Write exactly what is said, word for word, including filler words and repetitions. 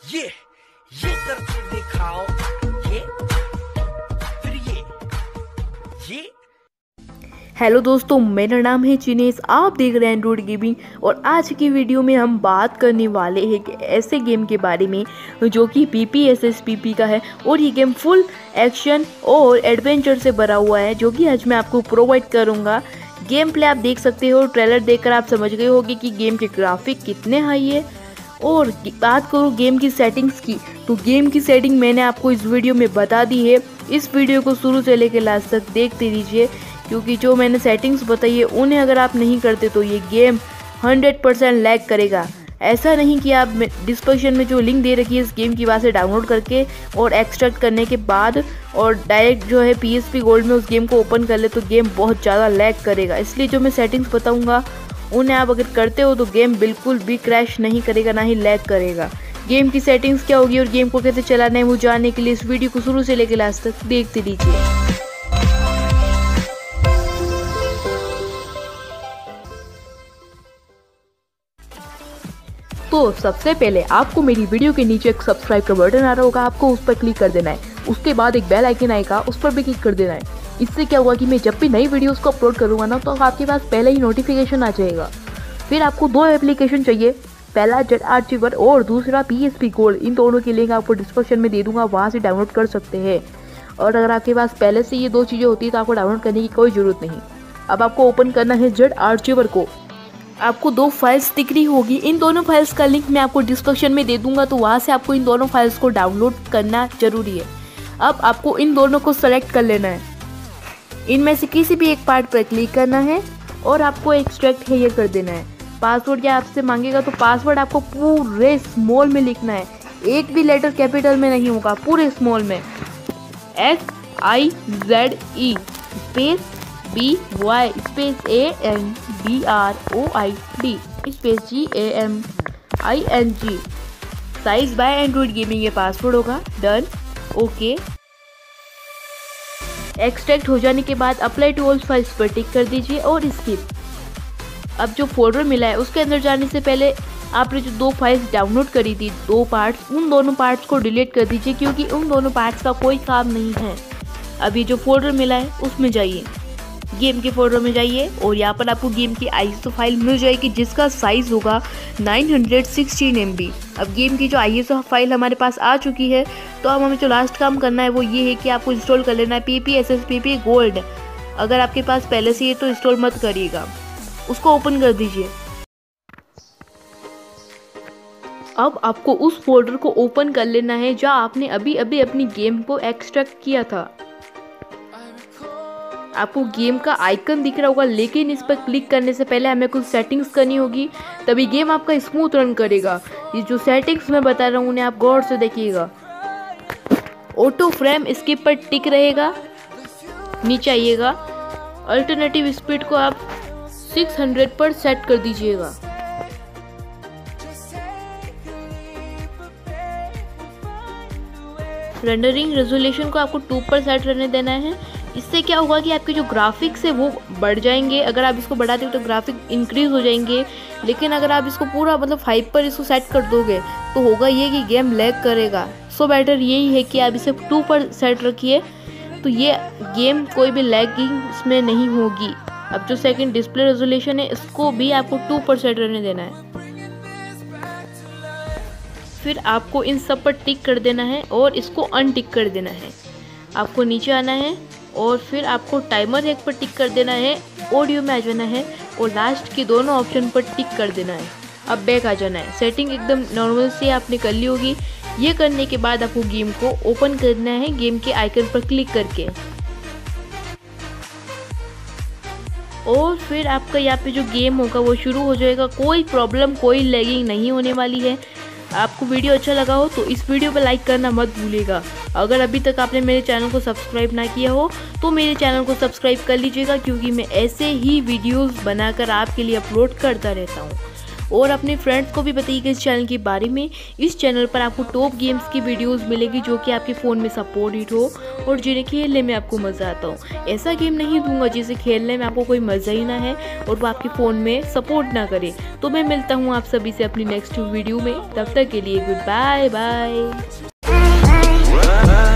ये ये करके दिखाओ, ये फिर ये ये हेलो दोस्तों, मेरा नाम है चिनेश। आप देख रहे हैं एंड्रॉइड गेमिंग और आज की वीडियो में हम बात करने वाले हैं कि ऐसे गेम के बारे में जो कि P P S S P P का है और ये गेम फुल एक्शन और एडवेंचर से भरा हुआ है, जो कि आज मैं आपको प्रोवाइड करूंगा। गेम प्ले आप देख सकते हो, ट्रेलर देखकर आप समझ गए होंगे कि गेम के ग्राफिक कितने हाई है। और बात करूँ गेम की सेटिंग्स की, तो गेम की सेटिंग मैंने आपको इस वीडियो में बता दी है। इस वीडियो को शुरू से लेकर लास्ट तक देखते रहिए, क्योंकि जो मैंने सेटिंग्स बताई है उन्हें अगर आप नहीं करते तो ये गेम हंड्रेड परसेंट लैग करेगा। ऐसा नहीं कि आप डिस्क्रिप्शन में जो लिंक दे रखी है इस गेम की वहाँ से डाउनलोड करके और एक्सट्रैक्ट करने के बाद और डायरेक्ट जो है पी एस पी गोल्ड में उस गेम को ओपन कर ले तो गेम बहुत ज़्यादा लैग करेगा। इसलिए जो मैं सेटिंग्स बताऊँगा उन्हें आप अगर करते हो तो गेम बिल्कुल भी क्रैश नहीं करेगा, ना ही लैग करेगा। गेम की सेटिंग्स क्या होगी और गेम को कैसे चलाना है वो जानने के लिए इस वीडियो को शुरू से लेकर लास्ट तक देखते रहिए। तो सबसे पहले आपको मेरी वीडियो के नीचे एक सब्सक्राइब का बटन आ रहा होगा, आपको उस पर क्लिक कर देना है। उसके बाद एक बेल आइकन आएगा, उस पर भी क्लिक कर देना है। इससे क्या होगा कि मैं जब भी नई वीडियोस को अपलोड करूँगा ना तो आपके पास पहले ही नोटिफिकेशन आ जाएगा। फिर आपको दो एप्लीकेशन चाहिए, पहला जेड आर्चिवर और दूसरा पी एस पी गोल्ड। इन दोनों की लिंक आपको डिस्क्रिप्शन में दे दूंगा, वहाँ से डाउनलोड कर सकते हैं। और अगर आपके पास पहले से ये दो चीज़ें होती है तो आपको डाउनलोड करने की कोई ज़रूरत नहीं। अब आपको ओपन करना है जेड आर्चिवर को। आपको दो फाइल्स दिख रही होगी, इन दोनों फाइल्स का लिंक मैं आपको डिस्क्रिप्शन में दे दूंगा, तो वहाँ से आपको इन दोनों फाइल्स को डाउनलोड करना जरूरी है। अब आपको इन दोनों को सेलेक्ट कर लेना है, इनमें से किसी भी एक पार्ट पर क्लिक करना है और आपको एक्सट्रैक्ट है ये कर देना है। पासवर्ड क्या आपसे मांगेगा तो पासवर्ड आपको पूरे स्मॉल में लिखना है, एक भी लेटर कैपिटल में नहीं होगा, पूरे स्मॉल में। S I Z E space B Y space A N D R O I D space G A M I N G. Size by android gaming ये पासवर्ड होगा। Done, okay. एक्सट्रैक्ट हो जाने के बाद apply to all files पर टिक कर दीजिए और स्किप। अब जो फोल्डर मिला है उसके अंदर जाने से पहले आपने जो दो फाइल्स डाउनलोड करी थी, दो पार्ट्स, उन दोनों पार्ट्स को डिलीट कर दीजिए, क्योंकि उन दोनों पार्ट्स का कोई काम नहीं है। अभी जो फोल्डर मिला है उसमें जाइए, गेम के फोल्डर में जाइए और यहाँ पर आपको गेम की आई एस ओ फाइल मिल जाएगी जिसका साइज होगा nine hundred sixteen M B. अब गेम की जो आई एस ओ फाइल हमारे पास आ चुकी है, तो अब हमें जो लास्ट काम करना है वो ये है कि आपको इंस्टॉल कर लेना है P P S S P P gold. अगर आपके पास पहले से ये तो इंस्टॉल मत करिएगा, उसको ओपन कर दीजिए। अब आपको उस फोल्डर को ओपन कर लेना है जहाँ आपने अभी अभी अपनी गेम को एक्सट्रैक्ट किया था। आपको गेम का आइकन दिख रहा होगा, लेकिन इस पर क्लिक करने से पहले हमें कुछ सेटिंग्स करनी होगी, तभी गेम आपका स्मूथ रन करेगा। ये जो सेटिंग्स मैं बता रहा हूँ उन्हें आप गौर से देखिएगा। ऑटो फ्रेम स्किप पर टिक रहेगा, नीचे आइएगा, अल्टरनेटिव स्पीड को आप सिक्स हंड्रेड पर सेट कर दीजिएगा। रेंडरिंग रेजोल्यूशन को आपको टू पर सेट रहने देना है। इससे क्या होगा कि आपके जो ग्राफिक्स है वो बढ़ जाएंगे। अगर आप इसको बढ़ाते हो तो ग्राफिक इंक्रीज हो जाएंगे, लेकिन अगर आप इसको पूरा मतलब फाइव पर इसको सेट कर दोगे तो होगा ये कि गेम लैग करेगा। सो बेटर यही है कि आप इसे टू पर सेट रखिए, तो ये गेम कोई भी लैगिंग इसमें नहीं होगी। अब जो सेकंड डिस्प्ले रेजोल्यूशन है इसको भी आपको टू पर सेट रहने देना है। फिर आपको इन सब पर टिक कर देना है और इसको अनटिक कर देना है। आपको नीचे आना है और फिर आपको टाइमर एक पर टिक कर देना है, ऑडियो में आ जाना है और लास्ट के दोनों ऑप्शन पर टिक कर देना है। अब बैक आ जाना है। सेटिंग एकदम नॉर्मल से आपने कर ली होगी। ये करने के बाद आपको गेम को ओपन करना है, गेम के आइकन पर क्लिक करके, और फिर आपका यहाँ पे जो गेम होगा वो शुरू हो जाएगा। कोई प्रॉब्लम, कोई लैगिंग नहीं होने वाली है। आपको वीडियो अच्छा लगा हो तो इस वीडियो पर लाइक करना मत भूलिएगा। अगर अभी तक आपने मेरे चैनल को सब्सक्राइब ना किया हो तो मेरे चैनल को सब्सक्राइब कर लीजिएगा, क्योंकि मैं ऐसे ही वीडियोस बनाकर आपके लिए अपलोड करता रहता हूँ। और अपने फ्रेंड्स को भी बताइएगा इस चैनल के बारे में। इस चैनल पर आपको टॉप गेम्स की वीडियोस मिलेगी जो कि आपके फ़ोन में सपोर्टेड हो और जिन्हें खेलने में आपको मज़ा आता हो। ऐसा गेम नहीं दूंगा जिसे खेलने में आपको कोई मज़ा ही ना है और वो आपके फ़ोन में सपोर्ट ना करे। तो मैं मिलता हूँ आप सभी से अपनी नेक्स्ट वीडियो में, तब तक के लिए गुड बाय बाय।